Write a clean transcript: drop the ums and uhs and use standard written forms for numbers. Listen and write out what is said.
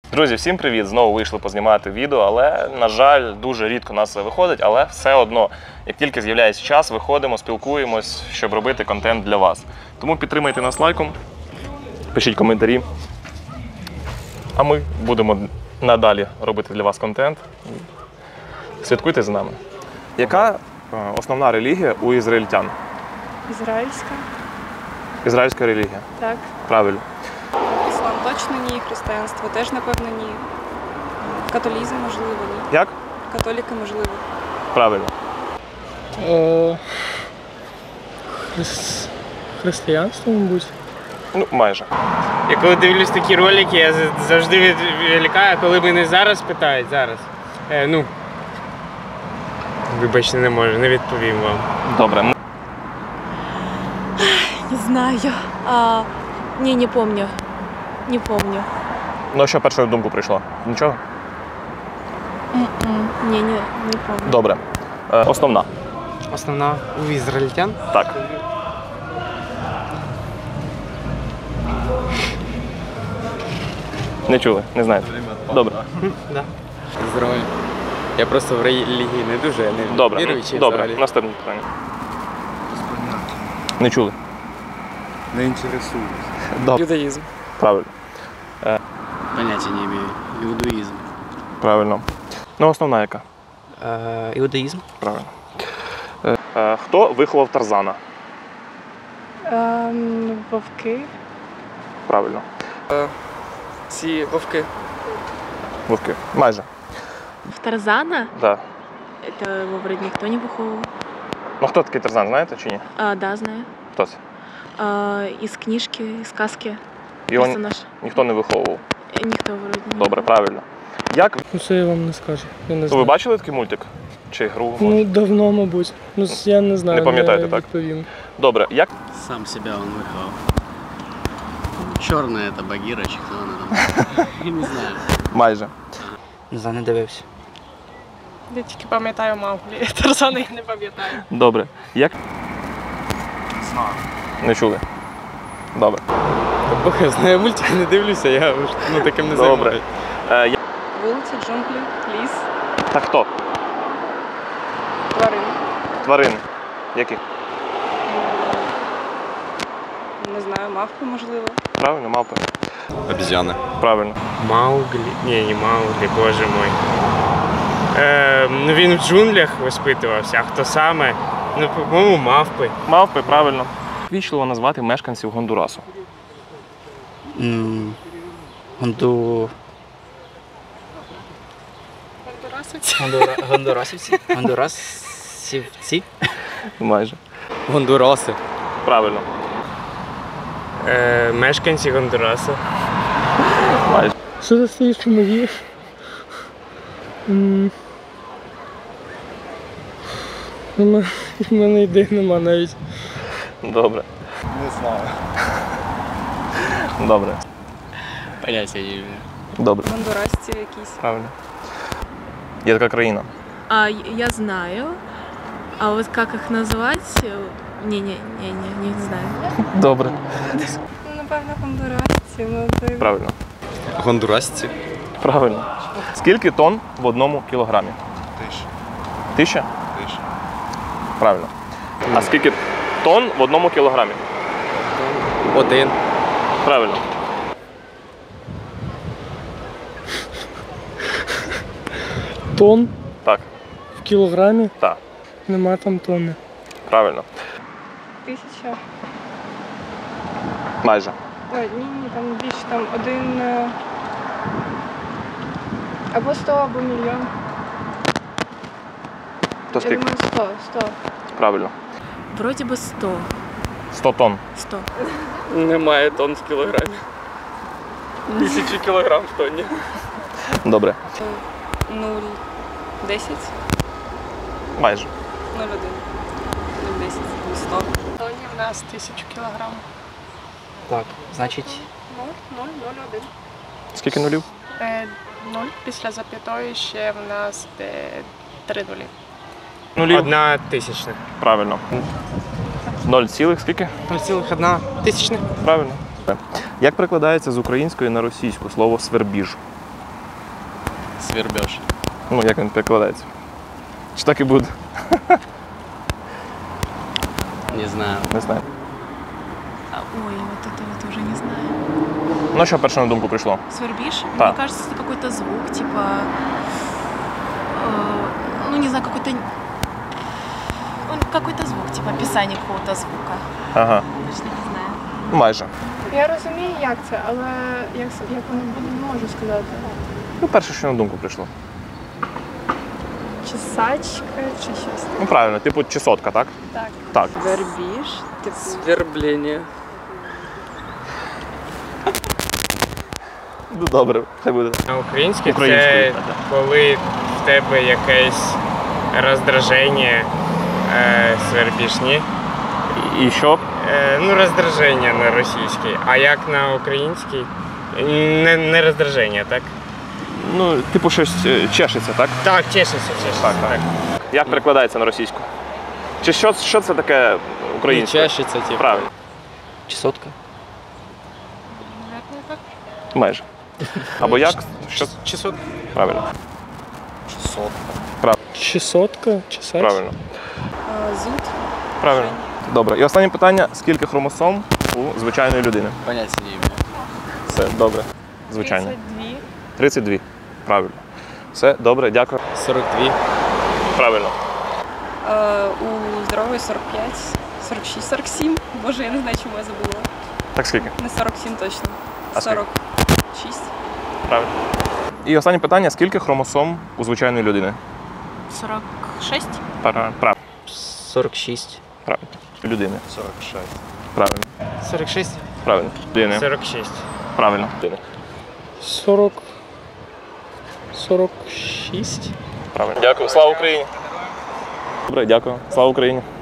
Друзі, всім привіт! Знову вийшли познімати відео, але, на жаль, дуже рідко у нас це виходить, але все одно, як тільки з'являється час, виходимо, спілкуємось, щоб робити контент для вас. Тому підтримайте нас лайком, пишіть коментарі, а ми будемо надалі робити для вас контент. Слідкуйте за нами. Яка основна релігія у ізраїльтян? Ізраїльська. Ізраїльська релігія? Так. Правильно. Іслам точно ні, християнство теж, напевно, ні. Католізм, можливо, ні. Як? Католіки, можливо. Правильно. Християнство, мабуть. Ну, майже. Я коли дивлюсь такі ролики, я завжди відволікаю, коли мене зараз питають, вибачте, не можу, не відповім вам. Добре. Не знаю. Не помню. Не помню. Ну, що першою в думку прийшло? Нічого? Не помню. Добре. Основна. Основна у ізраїльтян? Так. Не чули, не знаєте. Добре. Да. Здоров'я. Я просто в релігії не дуже, я не Добре. віруючий Добре. взагалі. Наступне питання. Не чули. Не інтересуюсь. Добре. Юдаїзм. Правильно. Поняття не маю. Іудаїзм. Правильно. Ну, основна яка? Іудаїзм. Правильно. Хто виховав Тарзана? Вовки. Правильно. Ці вовки. Вовки. Майже. В Тарзана? Да. Это его вроде никто не выховывал. Ну, хто такий Тарзан, знаєте чи ні? Да, знаю. Хто це? Из книжки, из сказки. Його Персонаж. ніхто не виховував. Никто вроде не. Добре, правильно. Як? Ну це я вам не скажу. Я не Ви знаю. бачили такий мультик? Чи гру? Ну давно, мабуть. Ну я не знаю. Не пам'ятаєте, так? Відповім. Добре. Як? Сам себе он виховав. Чорна це Багіра, чи хто вона там? Я не знаю. Майже. Не знаю, не дивився. Я тільки пам'ятаю Мауглі. Тарзана я не пам'ятаю. Добре. Як? Не чули. Добре. Бог я знаю, мультики не дивлюся, я таким не Добре. займаюся. Вулиця, джунглі, ліс, Так хто? тварини. Тварини. Які? Не знаю, мавпи, можливо. Правильно, мавпи. Обезьяны. Правильно. Мауглі. Ні, не Мауглі, боже мой. Він в джунглях воспитувався, а хто саме? Ну, по-моєму, мавпи. Мавпи, правильно. Вічливо назвати мешканців Гондурасу. Гондурасівці? Гондурасівці? Майже. Гондураси. Правильно. Мешканці Гондурасу. Майже. Що ти стоїш по моїй? У мене ідей нема навіть. Добре. Не знаю. Добре. Поняття не маю. Добре. Гондурасці якісь. Правильно. Є така країна. Я знаю. А вот как их назвать? Не знаю. Добре. Ну, напевно, гондурасці. Правильно. Гондурасці. Правильно. Скільки тонн в одному кілограмі? 1000? Правильно. А скільки тонн в одному кілограмі? 1. Правильно. Тон Так. в кілограмі? Так. Нема там тонни. Правильно. 1000. Майже. Ой, ні, там більше, там один. Або 100, або мільйон. То Я скільки? думаю, 100. Правильно. Вроде бы 100. 100 тонн. 100. Немає тонн в кілограмі. 1000 кілограм в тонні. Добре. 0,10. Майже. 0,1. 0,10. 100. Тоні в нас 1000 кілограм. Так, значить, 0,01. Скільки нулів? 0 після зап'ятої ще в нас 3 нулі. Нулів. 1 тисячна. Правильно. 0 цілих скільки? 0,1 тисячна. Правильно. Як перекладається з української на російську слово свербіж? Свербеж. Ну, як він перекладається? Чи так і буде? Не знаю. Не знаю. Ой, вот это вот уже не знаю. Ну, що перше на думку прийшло? Свербишь? Да. Мне кажется, это какой-то звук, типа... ну, не знаю, какой-то... какой-то звук, типа описание какого-то звука. Ага, Точно не знаю. майже. Я розумію, як це, але як воно буде, не можу сказати. Ну, перше, що на думку прийшло. Чи сачка, чи щось. Ну, правильно, типу чесотка, так? Так. Так. Вербіж, типу. Свербление. Ну, добре, хай буде. На українській Українською, це так, так. коли в тебе якесь роздраження, свербішні. І що? Ну, роздраження на російській. А як на українській? Не роздраження, так? Ну, типу щось чешеться, так? Так, чешеться. Так. Як перекладається на російську? Чи що це таке українське? Чащица, типа. Правильно. Чесотка. Майже. Або як? Що? Чесотка. Правильно. Чесотка, чесать. Правильно. Зуд. Правильно. Добре. І останнє питання: скільки хромосом у звичайної людини? Понятия не имею. Все, добре. Звичайно. 32. 32. Правильно. Все, добре, дякую. 42. Правильно. У здорової 45, 46, 47. Боже, я не знаю, чому я забула. Так скільки? Не 47 точно. А скільки? 46. Правильно. І останнє питання: скільки хромосом у звичайної людини? 46? Правильно. 46. Правильно. Людини. 46. Правильно. 46? Правильно. Людини. 46. Правильно. Людини. 46. Правильно. Дякую. Слава Україні. Добре, дякую. Слава Україні.